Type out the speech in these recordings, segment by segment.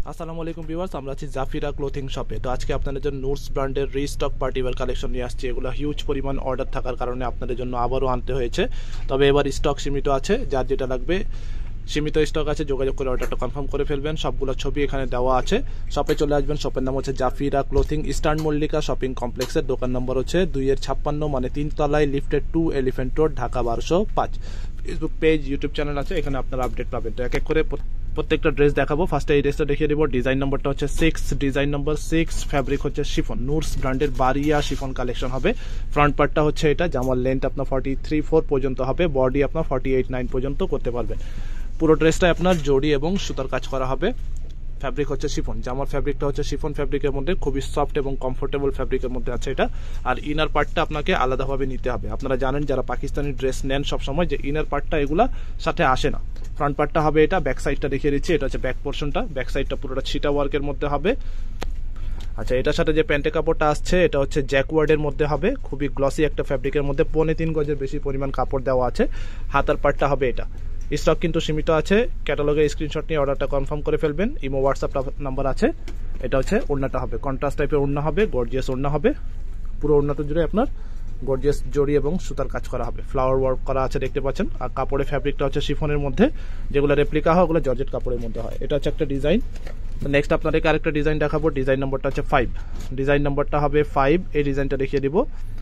আসসালামু আলাইকুম ভিউয়ার্স, আমরা আছি জাফিরা ক্লোথিং শপে। তো আজকে আপনাদের জন্য নোর্স ব্র্যান্ডের রিস্টক পার্টিওয়্যার কালেকশন নিয়ে আসছি। এগুলো হিউজ পরিমাণ অর্ডার থাকার কারণে আপনাদের জন্য আবারও আনতে হয়েছে। তবে এবার স্টক সীমিত আছে, যার যেটা লাগবে সীমিত স্টক আছে, যোগাযোগ করে অর্ডারটা কনফার্ম করে ফেলবেন। সবগুলো ছবি এখানে দেওয়া আছে। শপে চলে আসবেন। শপের নাম হচ্ছে Zafira clothing, eastern Mallika shopping কমপ্লেক্সের দোকান নম্বর হচ্ছে 2-56, মানে 3 তলায়, লিফটেড 2, elephant road, Dhaka 1205। Facebook page, YouTube channel আছে, এখানে আপনারা আপডেট পাবেন। তো এক এক করে প্রত্যেকটা ড্রেস দেখাবো। ফার্স্টে এই ড্রেসটা দেখিয়ে দেবো। ডিজাইন নম্বরটা হচ্ছে 6, ডিজাইন নম্বর 6, ফ্যাব্রিক হচ্ছে শিফন, নোর্স ব্র্যান্ডের বারিয়া শিফন কালেকশন হবে। ফ্রন্ট পার্টটা হচ্ছে এটা, জামার লেন্থ আপনার 43-4 পর্যন্ত হবে, বডি আপনার 48-9 পর্যন্ত করতে পারবেন। পুরো ড্রেসটা আপনার জড়ি এবং সুতার কাজ করা হবে। ফ্যাব্রিক হচ্ছে শিফন, জামার ফ্যাব্রিকটা হচ্ছে শিফন ফ্যাব্রিকের মধ্যে, খুবই সফট এবং কমফোর্টেবল ফ্যাব্রিকের মধ্যে আছে এটা। আর ইনার পার্টটা আপনাকে আলাদাভাবে নিতে হবে। আপনারা জানেন যারা পাকিস্তানি ড্রেস নেন সবসময়, যে ইনার পার্টটা এগুলা সাথে আসে না। ফ্রন্ট পার্টটা হবে এটা, ব্যাক সাইডটা দেখিয়ে দিচ্ছি। এটা হচ্ছে ব্যাক পোর্শনটা, ব্যাক সাইডটা পুরোটা ছিটা ওয়ার্কের মধ্যে হবে। আচ্ছা, এটার সাথে যে প্যান্টের কাপড়টা আসছে এটা হচ্ছে জ্যাকওয়ার্ডের মধ্যে হবে, খুবই গ্লসি একটা ফ্যাব্রিকের মধ্যে, 3.25 গজের বেশি পরিমাণ কাপড় দেওয়া আছে। হাতার পার্টটা হবে এটা। স্টক কিন্তু সীমিত আছে। ক্যাটালগের স্ক্রিনশট নিয়ে অর্ডারটা কনফার্ম করে ফেলবেন। ইমো হোয়াটসঅ্যাপ নাম্বার আছে। এটা হচ্ছে ওড়নাটা হবে, কন্ট্রাস্ট টাইপের ওড়না হবে, গর্জিয়াস ওড়না হবে। পুরো ওড়নাটা জুড়ে আপনার গর্জিয়াস জড়ি এবং সুতার কাজ করা হবে, ফ্লাওয়ার ওয়ার্ক করা আছে, দেখতে পাচ্ছেন। আর কাপড়ের ফ্যাব্রিকটা হচ্ছে শিফনের মধ্যে, যেগুলো রেপ্লিকা হয় ওগুলো জর্জেট কাপড়ের মধ্যে হয়। এটা হচ্ছে একটা ডিজাইন। নেক্সট আপনাদেরকে আরেকটা ডিজাইন দেখাবো। ডিজাইন নম্বরটা হচ্ছে 5, ডিজাইন নম্বরটা হবে 5। এই ডিজাইনটা দেখিয়ে দিব।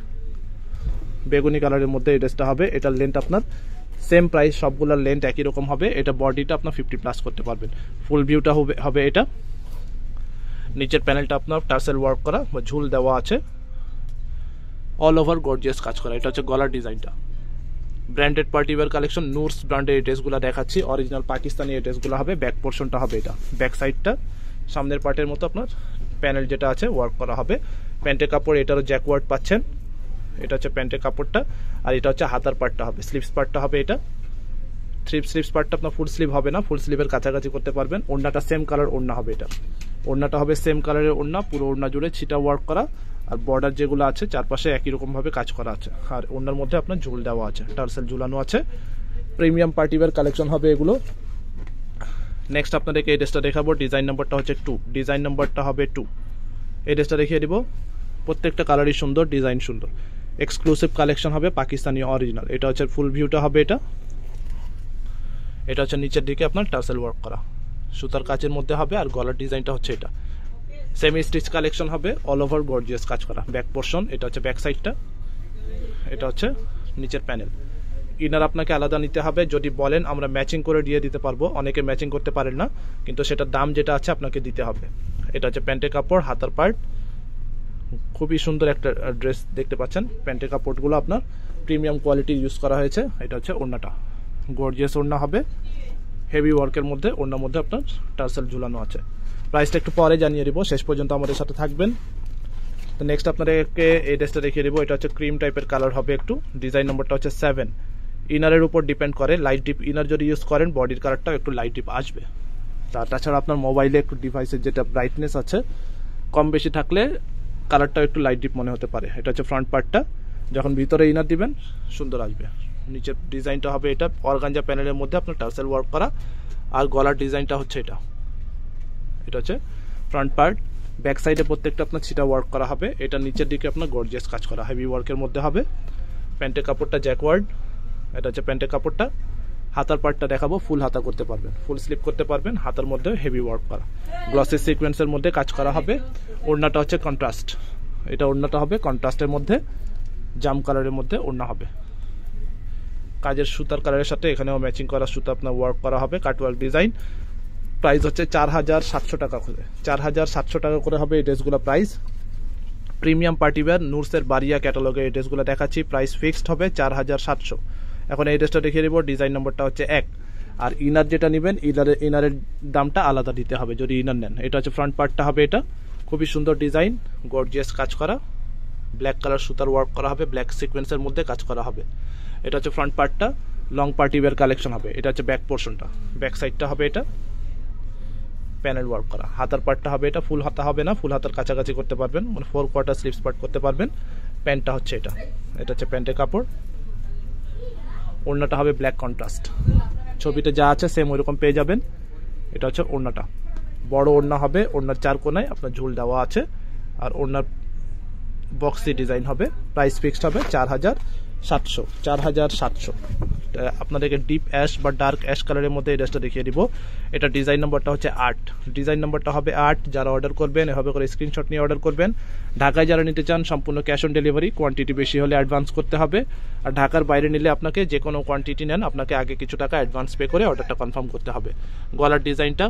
বেগুনি কালারের মধ্যে এই ড্রেসটা হবে। এটার লেন্থ আপনার সেম প্রাইস, সবগুলোর লেন্থ একই রকম হবে। এটা বডিটা আপনার 50+ করতে পারবেন। ফুল ভিউটা হবে এটা। নিচের প্যানেলটা আপনার টার্সেল ওয়ার্ক করা বা ঝুল দেওয়া আছে, অল ওভার গর্জিয়াস কাজ করা। এটা হচ্ছে গলার ডিজাইনটা। ব্র্যান্ডেড পার্টিওয়্যার কালেকশন, নোর্স ব্র্যান্ডের এই ড্রেসগুলো দেখাচ্ছি। অরিজিনাল পাকিস্তানি এই ড্রেসগুলো হবে। ব্যাক পোর্শনটা হবে এটা, ব্যাক সাইডটা সামনের পার্টের মতো আপনার প্যানেল যেটা আছে ওয়ার্ক করা হবে। প্যান্টের কাপড় এটারও জ্যাকওয়ার্ড পাচ্ছেন। এটা হচ্ছে প্যান্টের কাপড়টা। আর এটা হচ্ছে হাতার পার্টটা হবে, স্লিভস পার্টটা হবে এটা। স্লিভস পার্টটা আপনার ফুল স্লিভ হবে না, ফুল স্লিভের কাছাকাছি করতে পারবেন। ওড়নাটা সেম কালার ওড়না হবে এটা। ওড়নাটা হবে সেম কালারের ওড়না, পুরো ওড়না জুড়ে ছিটা ওয়ার্ক করা। আর বর্ডার যেগুলো আছে চারপাশে একই রকম ভাবে কাজ করা আছে। আর ওড়নার মধ্যে আপনার ঝুল দেওয়া আছে, টার্সেল ঝুলানো আছে। প্রিমিয়াম পার্টিওয়্যার কালেকশন হবে এগুলো। নেক্সট আপনাদেরকে এই ড্রেসটা দেখাবো। ডিজাইন নাম্বারটা হচ্ছে 2, ডিজাইন নাম্বারটা হবে 2। এই ড্রেসটা দেখিয়ে দিব। প্রত্যেকটা কালারই সুন্দর, ডিজাইন সুন্দর। এক্সক্লুসিভ কালেকশন হবে, পাকিস্তানি অরিজিনাল। এটা হচ্ছে ফুল ভিউটা হবে এটা। এটা হচ্ছে নিচের দিকে আপনার টার্সেল ওয়ার্ক করা, সুতার কাজের মধ্যে হবে। আর গলার ডিজাইনটা হচ্ছে এটা। সেমি স্টিচ কালেকশন হবে, অল ওভার গর্জিয়াস কাজ করা। ব্যাক পোর্শন, এটা হচ্ছে ব্যাক সাইডটা। এটা হচ্ছে নিচের প্যানেল। ইনার আপনাকে আলাদা নিতে হবে। যদি বলেন আমরা ম্যাচিং করে দিয়ে দিতে পারবো, অনেকে ম্যাচিং করতে পারেন না, কিন্তু সেটার দাম যেটা আছে আপনাকে দিতে হবে। এটা হচ্ছে প্যান্টের কাপড়, হাতার পার্ট। খুবই সুন্দর একটা ড্রেস দেখতে পাচ্ছেন। প্যান্টের কাপড়গুলো আপনার প্রিমিয়াম কোয়ালিটি ইউজ করা হয়েছে। এটা হচ্ছে ওড়নাটা, গর্জিয়াস ওড়না হবে, হেভি ওয়ার্কের মধ্যে। ওড়নার মধ্যে আপনার টার্সেল ঝুলানো আছে। প্রাইসটা একটু পরে জানিয়ে দিব, শেষ পর্যন্ত আমাদের সাথে থাকবেন। তো নেক্সট আপনাদেরকে এই ড্রেসটা দেখিয়ে দেবো। এটা হচ্ছে ক্রিম টাইপের কালার হবে একটু। ডিজাইন নম্বরটা হচ্ছে 7। ইনারের উপর ডিপেন্ড করে, লাইট ডিপ ইনার যদি ইউজ করেন বডির কালারটাও একটু লাইট ডিপ আসবে। তাছাড়া আপনার মোবাইলে একটু ডিভাইসের যেটা ব্রাইটনেস আছে কম বেশি থাকলে কালারটাও একটু লাইট ডিপ মনে হতে পারে। এটা হচ্ছে ফ্রন্ট পার্টটা। যখন ভিতরে ইনার দিবেন সুন্দর আসবে। নিচের ডিজাইনটা হবে এটা, অর্গানজা প্যানেলের মধ্যে আপনার টার্সেল ওয়ার্ক করা। আর গলার ডিজাইনটা হচ্ছে এটা। এটা হচ্ছে ফ্রন্ট পার্ট। ব্যাক সাইডে প্রত্যেকটা আপনার ছিটা ওয়ার্ক করা হবে। এটা নিচের দিকে আপনার গর্জিয়াস কাজ করা, হেভি ওয়ার্কের মধ্যে হবে। প্যান্টের কাপড়টা জ্যাকওয়ার্ড। এটা হচ্ছে প্যান্টের কাপড়টা। হাতার পার্টটা দেখাবো, ফুল হাতা করতে পারবেন, ফুল স্লিপ করতে পারবেন। হাতার মধ্যে হেভি ওয়ার্ক করা, গ্লসি সিকোয়েন্সের মধ্যে কাজ করা হবে। ওড়নাটা হচ্ছে কন্ট্রাস্ট। এটা ওড়নাটা হবে কন্ট্রাস্টের মধ্যে, জাম কালারের মধ্যে ওড়না হবে। কাজের সুতার কালারের সাথে এখানেও ম্যাচিং করা সুতা আপনার ওয়ার্ক করা হবে, কাটওয়ার্ক ডিজাইন। প্রাইস হচ্ছে 4700 টাকা করে। 4700 টাকা করে হবে এই ড্রেসগুলো প্রাইস। প্রিমিয়াম পার্টিওয়্যার নোর্সের বারিয়া ক্যাটালগের এই ড্রেসগুলো দেখাচ্ছি। প্রাইস ফিক্সড হবে 4700। এখন এই ড্রেসটা দেখিয়ে দেবো। ডিজাইন নম্বরটা হচ্ছে 1। আর ইনার যেটা নেবেন ইনারের দামটা আলাদা দিতে হবে যদি ইনার নেন। এটা হচ্ছে ফ্রন্ট পার্টটা হবে এটা। খুবই সুন্দর ডিজাইন, গর্জিয়াস কাজ করা। ব্ল্যাক কালার সুতার ওয়ার্ক করা হবে, ব্ল্যাক সিকোয়েন্সের মধ্যে কাজ করা হবে। এটা হচ্ছে ফ্রন্ট পার্টটা, লং পার্টিওয়্যার কালেকশন হবে। এটা হচ্ছে ব্যাক পোর্শনটা, ব্যাক সাইডটা হবে এটা, প্যানেল ওয়ার্ক করা। হাতার পার্টটা হবে এটা, ফুল হাতা হবে না, ফুল হাতার কাছাকাছি করতে পারবেন, মানে 4 কোয়ার্টার স্লিভস পার্ট করতে পারবেন। প্যান্টটা হচ্ছে এটা। এটা হচ্ছে প্যান্টের কাপড়। ওড়নাটা হবে ব্ল্যাক কন্ট্রাস্ট। ছবিতে যা আছে সেম ওইরকম পেয়ে যাবেন। এটা হচ্ছে ওড়নাটা। বড় ওড়না হবে, ওড়নার 4 কোণায় আপনার ঝুল দেওয়া আছে, আর ওড়নার বক্সি ডিজাইন হবে। প্রাইস ফিক্সড হবে 4700। 4700। আপনাদেরকে ডিপ অ্যাশ বা ডার্ক অ্যাশ কালারের মধ্যে এই ড্রেসটা দেখিয়ে দিব। এটা ডিজাইন নম্বরটা হচ্ছে 8, ডিজাইন নম্বরটা হবে 8। যারা অর্ডার করবেন এভাবে করে স্ক্রিনশট নিয়ে অর্ডার করবেন। ঢাকায় যারা নিতে চান সম্পূর্ণ ক্যাশ অন ডেলিভারি, কোয়ান্টিটি বেশি হলে অ্যাডভান্স করতে হবে। আর ঢাকার বাইরে নিলে আপনাকে যে কোনো কোয়ান্টিটি নেন আপনাকে আগে কিছু টাকা অ্যাডভান্স পে করে অর্ডারটা কনফার্ম করতে হবে। গলার ডিজাইনটা,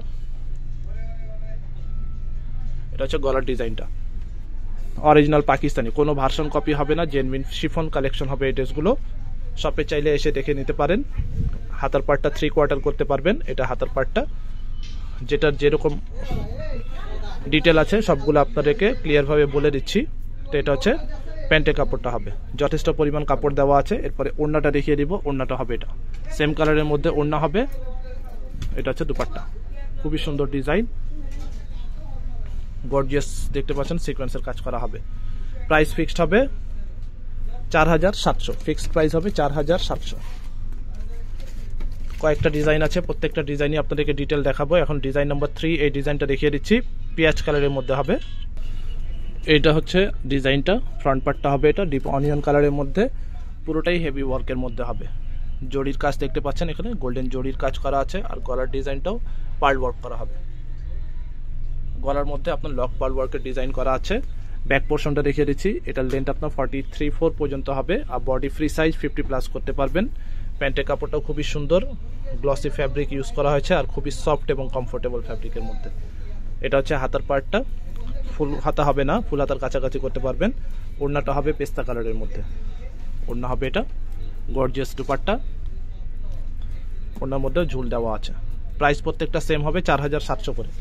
এটা হচ্ছে গলার ডিজাইনটা অরিজিনাল পাকিস্তানি, কোনো ভার্সন কপি হবে না, জেনুইন শিফন কালেকশন হবে এই ড্রেসগুলো। শপে চাইলে এসে দেখে নিতে পারেন। হাতার পার্টটা 3 কোয়ার্টার করতে পারবেন, এটা হাতার পার্টটা, যেটার যেরকম ডিটেল আছে সবগুলো আপনাদেরকে ক্লিয়ারভাবে বলে দিচ্ছি। তো এটা হচ্ছে প্যান্টের কাপড়টা হবে, যথেষ্ট পরিমাণ কাপড় দেওয়া আছে। এরপরে ওড়নাটা দেখিয়ে দিব, ওড়নাটা হবে এটা সেম কালারের মধ্যে ওড়না হবে। এটা হচ্ছে দুপাট্টা, খুবই সুন্দর ডিজাইন, গর্জিয়াস দেখতে পাচ্ছেন, সিকোয়েন্সের কাজ করা হবে। প্রাইস ফিক্সড হবে 4700, ফিক্সড প্রাইস হবে 4700। কয়েকটা ডিজাইন আছে, প্রত্যেকটা ডিজাইনই আপনাদেরকে ডিটেল দেখাবো। এখন ডিজাইন নম্বর 3, এই ডিজাইনটা দেখিয়ে দিচ্ছি, পেঁয়াজ কালারের মধ্যে হবে। এইটা হচ্ছে ডিজাইনটা, ফ্রন্ট পার্টটা হবে এটা ডিপ অনিয়ন কালারের মধ্যে, পুরোটাই হেভি ওয়ার্কের মধ্যে হবে। জরির কাজ দেখতে পাচ্ছেন, এখানে গোল্ডেন জরির কাজ করা আছে, আর গলার ডিজাইনটাও পার্ল ওয়ার্ক করা হবে। গলার মধ্যে আপনার লক পার্ল ওয়ার্কের ডিজাইন করা আছে। ব্যাক পোর্শনটা দেখিয়ে দিচ্ছি, এটার লেন্থ আপনার 43-4 পর্যন্ত হবে, আর বডি ফ্রি সাইজ 50+ করতে পারবেন। প্যান্টের কাপড়টাও খুবই সুন্দর, গ্লসি ফ্যাব্রিক ইউজ করা হয়েছে, আর খুবই সফট এবং কমফোর্টেবল ফ্যাব্রিকের মধ্যে। এটা হচ্ছে হাতার পার্টটা, ফুল হাতা হবে না, ফুল হাতার কাছাকাছি করতে পারবেন। ওড়নাটা হবে পেস্তা কালারের মধ্যে, ওড়না হবে এটা গর্জিয়াস দুপাট্টা, ওড়নার মধ্যে ঝুল দেওয়া আছে। প্রাইস প্রত্যেকটা সেম হবে 4700 করে।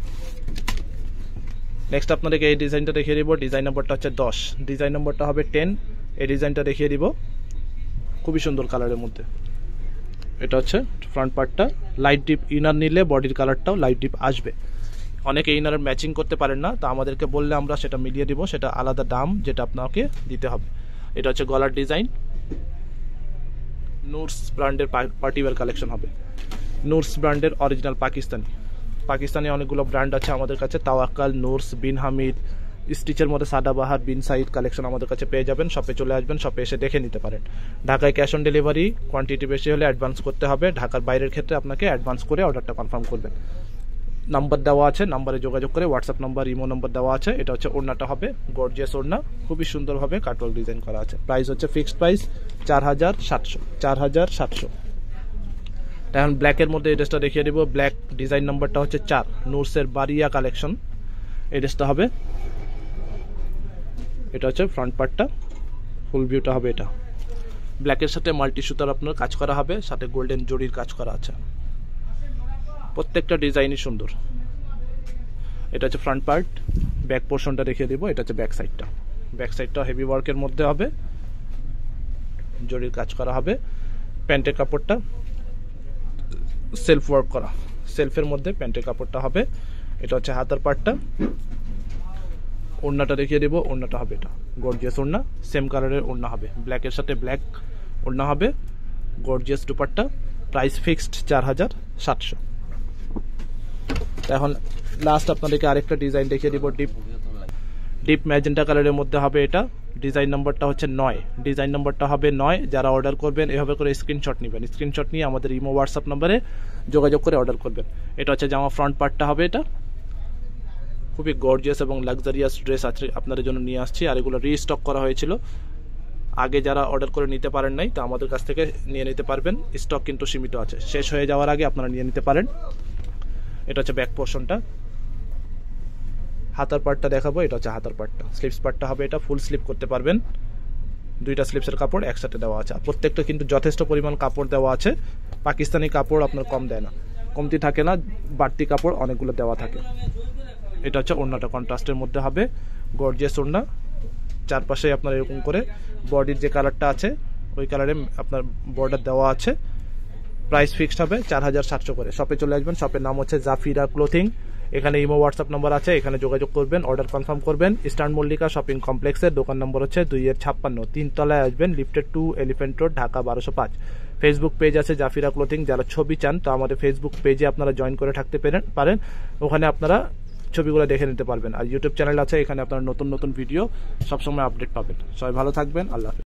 নেক্সট আপনাদেরকে এই ডিজাইনটা দেখিয়ে দিব, ডিজাইন নম্বরটা হচ্ছে 10, ডিজাইন নম্বরটা হবে 10। এই ডিজাইনটা দেখিয়ে দিব, খুবই সুন্দর কালারের মধ্যে। এটা হচ্ছে ফ্রন্ট পার্টটা, লাইট ডিপ ইনার নিলে বডির কালারটাও লাইট ডিপ আসবে। অনেকে ইনারের ম্যাচিং করতে পারেন না, তা আমাদেরকে বললে আমরা সেটা মিলিয়ে দিব, সেটা আলাদা দাম যেটা আপনাকে দিতে হবে। এটা হচ্ছে গলার ডিজাইন, নোর্স ব্র্যান্ডের পার্টিওয়ার কালেকশন হবে। নোর্স ব্র্যান্ডের অরিজিনাল পাকিস্তানি অনেকগুলো ব্র্যান্ড আছে আমাদের কাছে, তাওয়াক্কাল, নোর্স, বিন হামিদ, স্টিচের মধ্যে সাদাবাহার, বিনসাইড কালেকশন আমাদের কাছে পেয়ে যাবেন। শপে চলে আসবেন, শপে এসে দেখে নিতে পারেন। ঢাকায় ক্যাশ অন ডেলিভারি, কোয়ান্টিটি বেশি হলে অ্যাডভান্স করতে হবে। ঢাকার বাইরের ক্ষেত্রে আপনাকে অ্যাডভান্স করে অর্ডারটা কনফার্ম করবেন। নাম্বার দেওয়া আছে, নাম্বারে যোগাযোগ করে, হোয়াটসঅ্যাপ নাম্বার, ইমো নাম্বার দেওয়া আছে। এটা হচ্ছে ওড়নাটা হবে গর্জিয়াস ওড়না, খুবই সুন্দরভাবে কাটওয়ার্ক ডিজাইন করা আছে। প্রাইস হচ্ছে ফিক্সড প্রাইস 4700। 4700। এখন ব্ল্যাকের মধ্যে এই ড্রেসটা দেখিয়ে দিব, ব্ল্যাক ডিজাইন নাম্বারটা হচ্ছে 4, নোর্সের বারিয়া কালেকশন এই ড্রেসটা হবে। এটা হচ্ছে ফ্রন্ট পার্টটা, ফুল ভিউটা হবে এটা। ব্ল্যাকের সাথে মাল্টি সুতার আপনার কাজ করা হবে, সাথে গোল্ডেন জরির কাজ করা আছে। প্রত্যেকটা ডিজাইনই সুন্দর। এটা হচ্ছে ফ্রন্ট পার্ট, ব্যাক পোর্শনটা দেখিয়ে দিব। এটা হচ্ছে ব্যাক সাইডটা, ব্যাক সাইডটা হেভি ওয়ার্কের মধ্যে হবে, জরির কাজ করা হবে। প্যান্টের কাপড়টা সেলফ ওয়ার্ক করা, সেলফের মধ্যে প্যান্টের কাপড়টা হবে। এটা হচ্ছে হাতার পার্টটা, ওড়নাটা দেখিয়ে দেবো, ওড়নাটা হবে এটা গর্জিয়াস ওড়না, সেম কালারের ওড়না হবে, ব্ল্যাকের সাথে ব্ল্যাক ওড়না হবে, গর্জিয়াস দুপাট্টা। Price fixed 4700। এখন লাস্ট আপনাদেরকে আরেকটা ডিজাইন দেখিয়ে দিব, ডিপ ম্যাজেন্টা কালারের মধ্যে হবে এটা। ডিজাইন নাম্বারটা হচ্ছে 9, ডিজাইন নাম্বারটা হবে 9। যারা অর্ডার করবেন এভাবে করে স্ক্রিনশট নেবেন, স্ক্রিনশট নিয়ে আমাদের ইমো হোয়াটসঅ্যাপ নাম্বারে যোগাযোগ করে অর্ডার করবেন। এটা হচ্ছে জামা ফ্রন্ট পার্টটা হবে এটা, খুবই গর্জিয়াস এবং লাক্সারিয়াস ড্রেস আছে আপনাদের জন্য নিয়ে আসছি। আর এগুলো রিস্টক করা হয়েছিল, আগে যারা অর্ডার করে নিতে পারেন নাই তা আমাদের কাছ থেকে নিয়ে নিতে পারবেন। স্টক কিন্তু সীমিত আছে, শেষ হয়ে যাওয়ার আগে আপনারা নিয়ে নিতে পারেন। এটা হচ্ছে ব্যাক পোর্শনটা, হাতার পার্টটা দেখাবো। এটা হচ্ছে হাতার পার্টটা, স্লিপস পার্টটা হবে এটা, ফুল স্লিপ করতে পারবেন। দুইটা স্লিপসের কাপড় একসাথে দেওয়া আছে, আর প্রত্যেকটা কিন্তু যথেষ্ট পরিমাণ কাপড় দেওয়া আছে। পাকিস্তানি কাপড় আপনার কম দেয় না, কমতি থাকে না, বাড়তি কাপড় অনেকগুলো দেওয়া থাকে। এটা হচ্ছে ওড়নাটা কন্ট্রাস্টের মধ্যে হবে, গর্জিয়াস ওড়না। চারপাশে আপনার এরকম করে বডির যে কালারটা আছে ওই কালারে আপনার বর্ডার দেওয়া আছে। প্রাইস ফিক্সড হবে 4700 করে। শপে চলে আসবেন, শপের নাম হচ্ছে জাফিরা ক্লোথিং। এখানে ইমো হোয়াটসঅ্যাপ নাম্বার আছে, এখানে যোগাযোগ করবেন, অর্ডার কনফার্ম করবেন। ইস্টার্ন মল্লিকা শপিং কমপ্লেক্সের দোকান নম্বর হচ্ছে 2-56, 3 তলায় আসবেন, লিফটেড 2, elephant road, Dhaka 1205। Facebook page আছে জাফিরা ক্লোথিং, যারা ছবি চান তো আমাদের ফেসবুক পেজে আপনারা জয়েন করে থাকতে পারেন, ওখানে আপনারা ছবিগুলো দেখে নিতে পারবেন। আর ইউটিউব চ্যানেল আছে, এখানে আপনারা নতুন নতুন ভিডিও সবসময় আপডেট পাবেন। সবাই ভালো থাকবেন, আল্লাহ হাফেজ।